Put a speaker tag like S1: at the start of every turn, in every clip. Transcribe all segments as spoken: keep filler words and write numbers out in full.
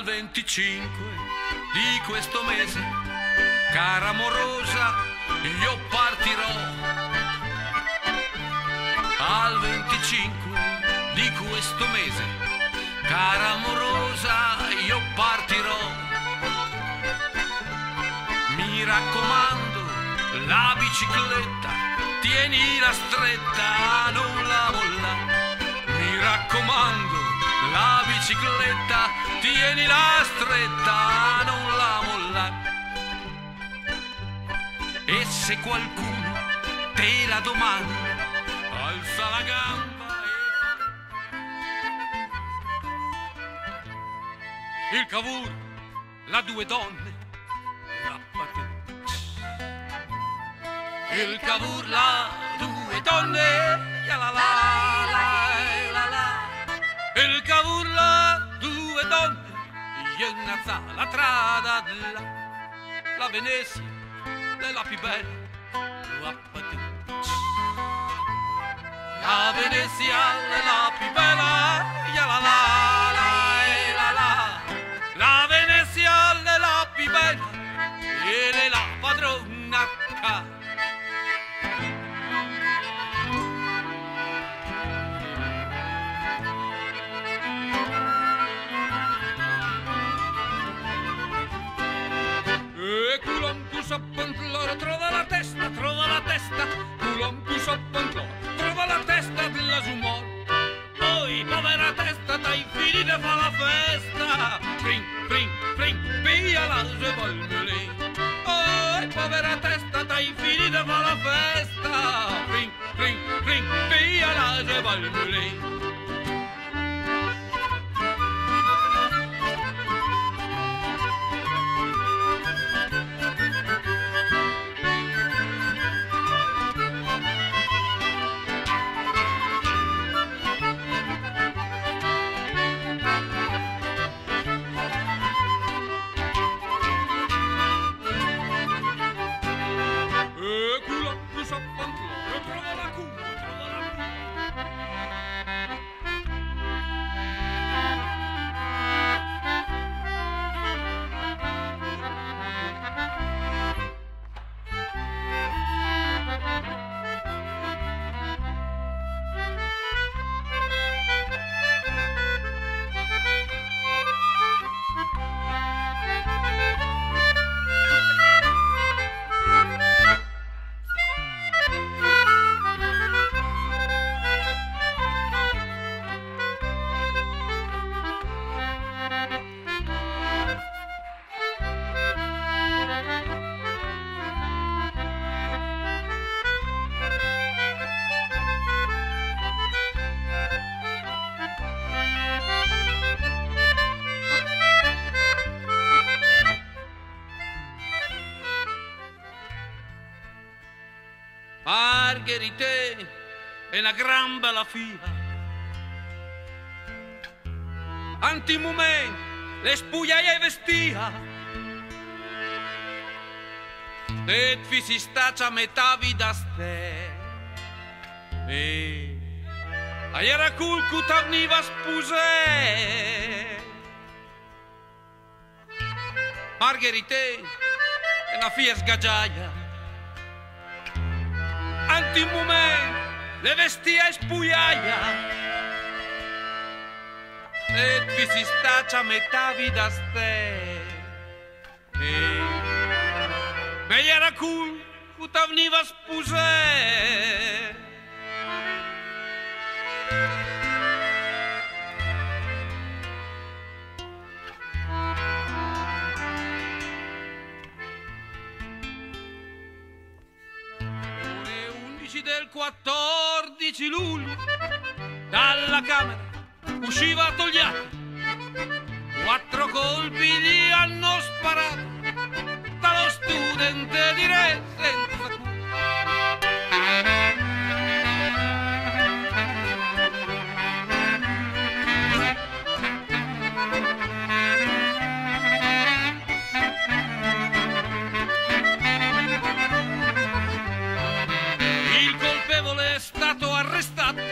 S1: venticinque di questo mese, cara amorosa, io partirò. Al venticinque di questo mese, cara amorosa, io partirò. Mi raccomando, la bicicletta, tienila stretta, non la molla. Mi raccomando, la bicicletta, tienila stretta, non la molla. E se qualcuno te la domanda, alza la gamba e... Il Cavour, la due donne, rappate. Il Cavour, la due donne, ya la la la la la. Il Cavour, la due donne, yenazza la trada la, la Venezia, la più bella, rappate. La Venezia, la più bella, ya la la la la la. La Venezia, la più bella, e la padrona ca. E culon più s'appantloro, trova la testa, trova la testa, culon più s'appantloro, trova la testa della sumor. Poi, povera testa, dai figli ne fa la festa. Pring, pring, pring, via la sue palmele. Oh, povera testa, dai figli ne fa la festa. Pring, pring, pring, via la sue palmele. Margherite è una gran bella figlia. Antimument le spugliaia e vestia. Et fi si staccia metà vita ste. E a era cul cu t'avniva spuse. Margherite è una figlia sgagiaia. Antimument le vestia e spugliaia. E vi si staccia metà vita ste. E meglio era cul cu t'avniva spuse. Del quattordici luglio dalla camera usciva Togliatti, quattro colpi gli hanno sparato dallo studente di re senza culo.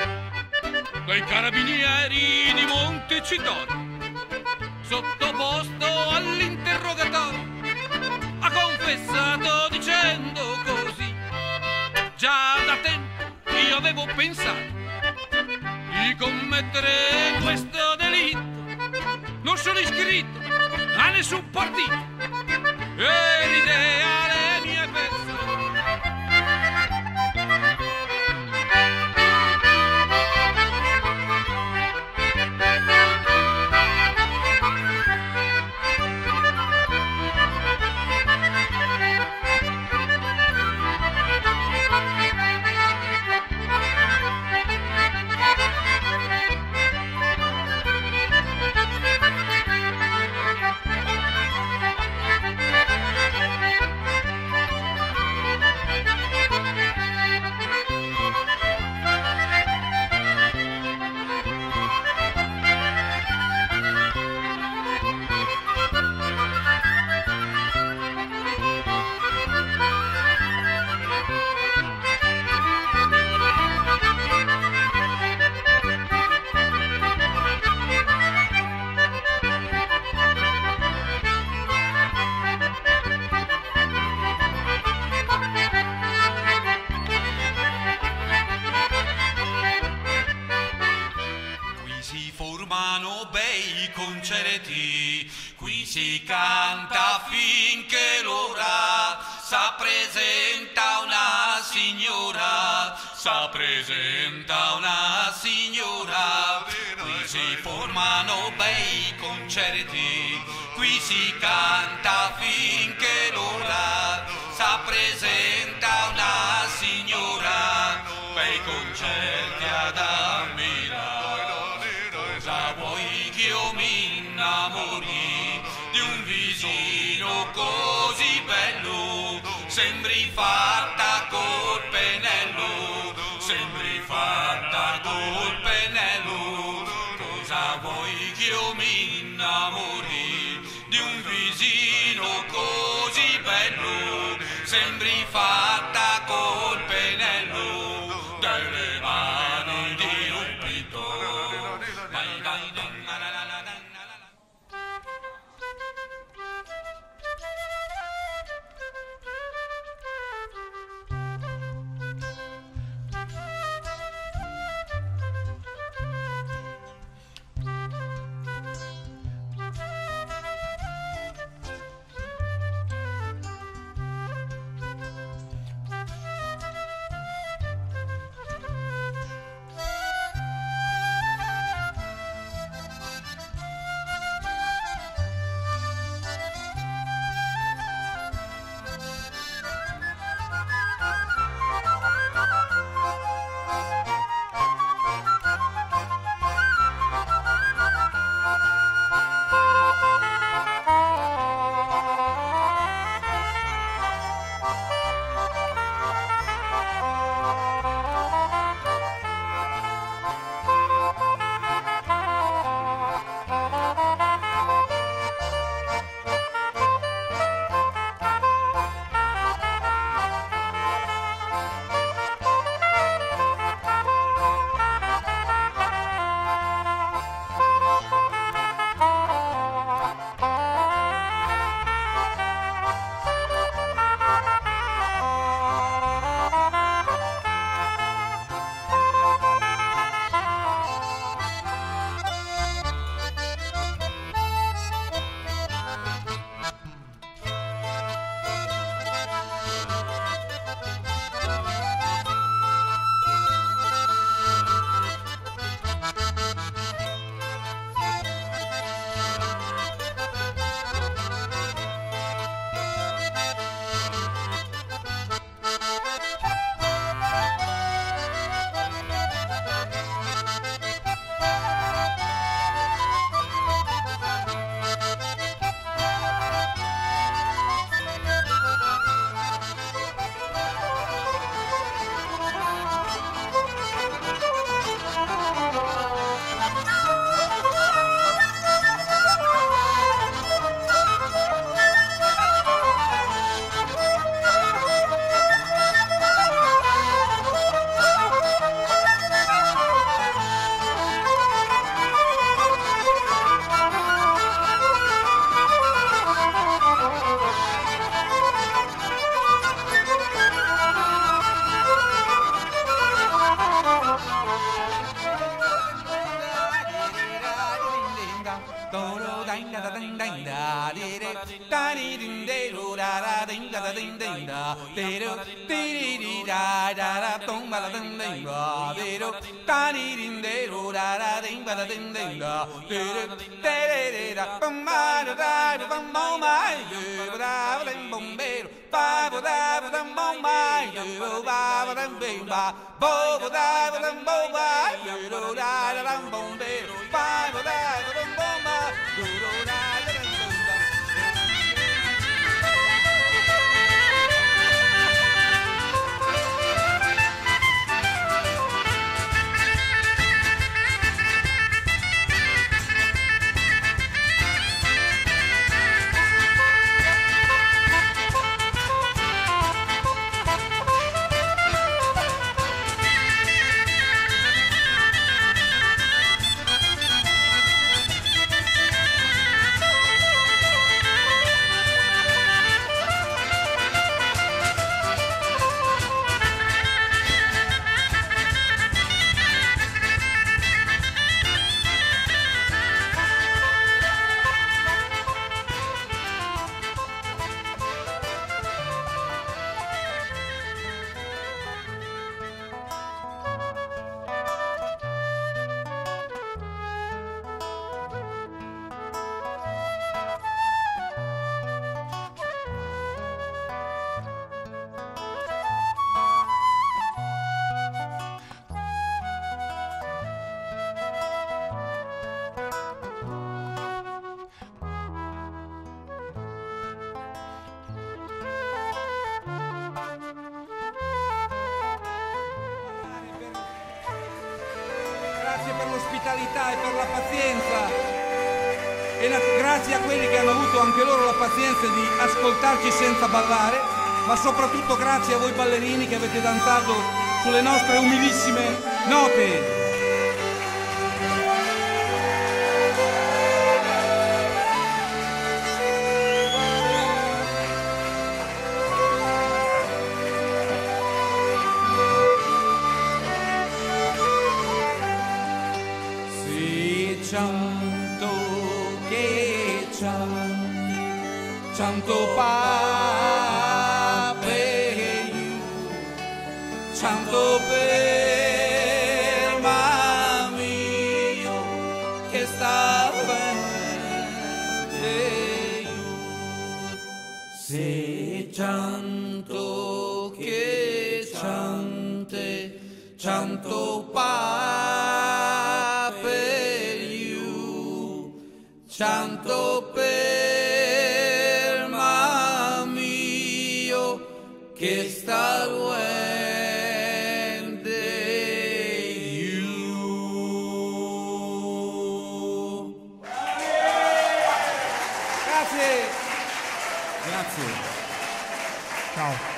S1: Dai carabinieri di Montecitorio, sottoposto avevo pensato di commettere questo delitto. Non sono iscritto a nessun partito e l'idea le mie persone. Qui si canta finché l'ora, sa presenta una signora, sa presenta una signora. Qui si formano bei concerti, qui si canta finché l'ora, sa presenta una signora, bei concerti ad ammirare. Cosa vuoi che io mi innamori di un visino così bello? Sembri fatta col pennello, sembri fatta col pennello. Cosa vuoi che io mi innamori di un visino così bello? Sembri fatta col pennello delle mani di un pittore.
S2: do ding da ding ding da di di da di ding de do da da ding da ding ding da de do di di da da da dong ba da ding ding da de do da di ding de do da da ding ba da ding ding da de do de de da bum ma da da bum bum ma de da da bum be ba ba da ba dum bum ma de ba ba dum be ba bo ba da ba dum bo ba de do da da dum bum be ba ba da ba dum bum ma de do da da dum bum ba. Grazie per l'ospitalità e per la pazienza e la, grazie a quelli che hanno avuto anche loro la pazienza di ascoltarci senza ballare, ma soprattutto grazie a voi ballerini che avete danzato sulle nostre umilissime note. Canto che canti, canto pa per you, canto per mamma che sta bene you. Se canto che cante, canto pa canto per mamma che sta duende you. Grazie.
S3: Grazie. Ciao.